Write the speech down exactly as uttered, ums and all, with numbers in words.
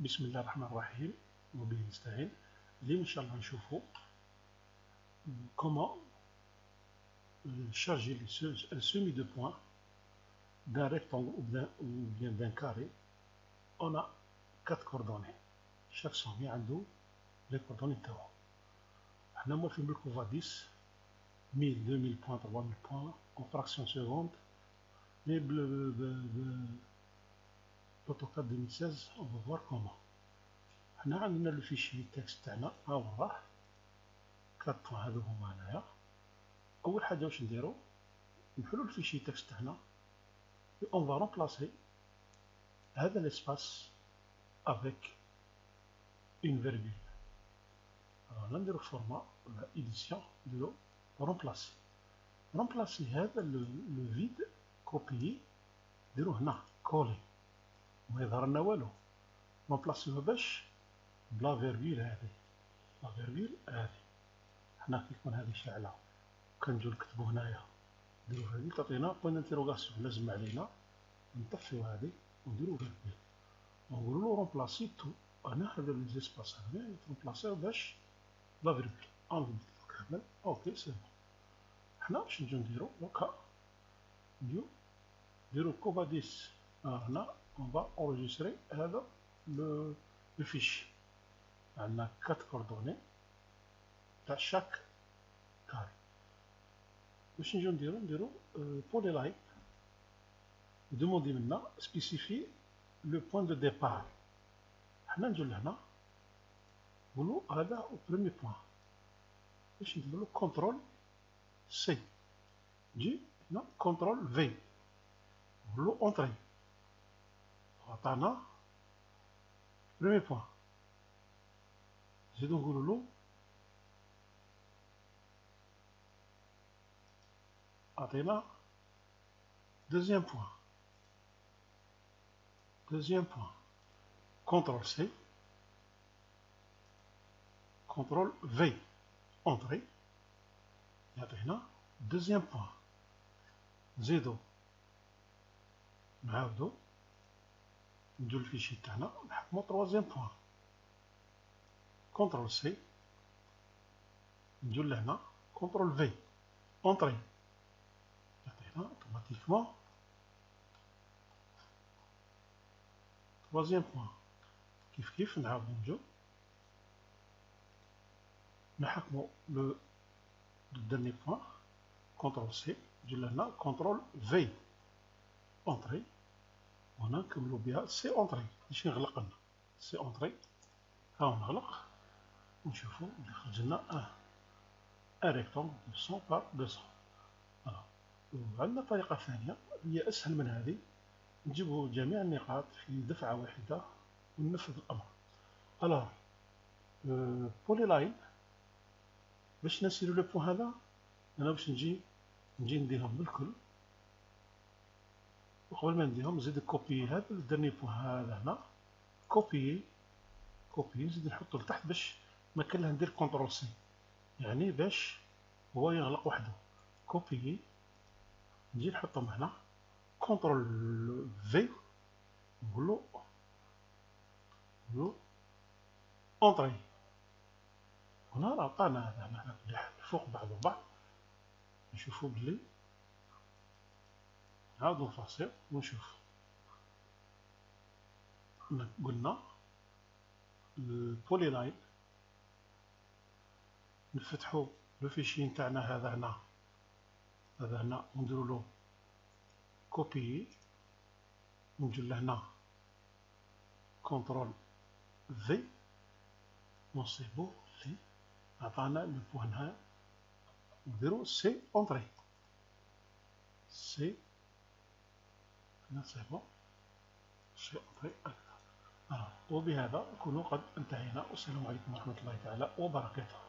بسم الله الرحمن الرحيم وبه نستعين. اليوم إن شاء الله نشوفوا comment charger un semi de point d'un rectangle ou bien d'un carré. On a quatre coordonnées. Chaque sommet عنده les coordonnées تاعو. حنا موالفين بالكوفا dix mille, deux mille points, trois mille points en fraction seconde. Mais l'AutoCAD deux mille seize, on va voir comment. حنا عندنا لو فيشي تكست تاعنا ها هو راه quatre points هادو هما هنايا. أول حاجة واش نديرو نحلو الفيشي تكست تاعنا et on va remplacer هذا l'espace avec une virgule. Alors là نديرو format ولا édition نديرو remplacer. remplacer هذا le vide copier نديرو هنا coller ما يظهر لنا والو. remplacer باش بلا فيرغول هذه لا فيرغول هذه. حنا كيكون هذه شاعلة كنجيو نكتبو هنايا نديرو هذه تعطينا بوين انتيروغاسيون. لازم علينا نطفيو هذه ونديرو فيرغول ونقولو رومبلاسي تو. هنا هذا لي زيسباس هذا يترومبلاسيو باش لا فيرغول انفيد كامل. اوكي سي بون. حنا باش نجيو نديرو دوكا نجيو نديرو كوفا ديس هنا اون فا اونجستري هذا لو لو فيشي. عندنا quatre coordonnées تاع شاك كاري. باش نجيو نديرو نديرو بولي لاين دوموندي منا سبيسيفي لو بوين دو ديبار. حنا نجيو لهنا نقولو هذا هو بروميي بوين. باش نديرو كونترول سي نجي هنا كونترول في نقولو اونطري عطانا بروميي بوين. نزيدو نقولولو عطينا deuxième point deuxième point contrôle C contrôle V entrée يعطينا deuxième point. نزيدو نعاودو نديرو الفيشي تاعنا نحكمو troisième point contrôle C نديرو لهنا contrôle V entrée يعطينا automatiquement troisième point. كيف كيف نعاودو نجو نحكمو لو dernier point contrôle C نجيو لهنا contrôle V entrée وهنا نكملو بها سي اونطري باش يغلق لنا سي اونطري. ها نغلق ونشوفو بلي خرج لنا ان ان ريكتونغ مية بار مية. وعندنا طريقة ثانية هي أسهل من هذه. نجيبو جميع النقاط في دفعة واحدة وننفذ الأمر. ألوغ بولي لاين باش نسيرو لو بوان هذا أنا باش نجي نجي نديرهم بالكل. وقبل ما نديرهم نزيد كوبي هذا الدرني بوان هذا هنا كوبي كوبي نزيد نحطو لتحت باش ما كان له ندير كونترول سي يعني باش هو يغلق وحده. كوبي نجي نحطهم هنا كونترول في نقولو نقولو اونطري. هنا راه عطانا هذا هنا مليح الفوق بعض وبعض. نشوفو بلي نعاودو نفاصيل ونشوف. قلنا البولي لاين نفتحو لو فيشي نتاعنا هذا هنا هذا هنا ونديرولو كوبي ونجيو لهنا كونترول في ونصيبو في عطانا لو بوان ها نديرو سي اونطري سي هنا سي بون سي اونطري. وبهذا نكونوا قد انتهينا. والسلام عليكم ورحمة الله تعالى وبركاته.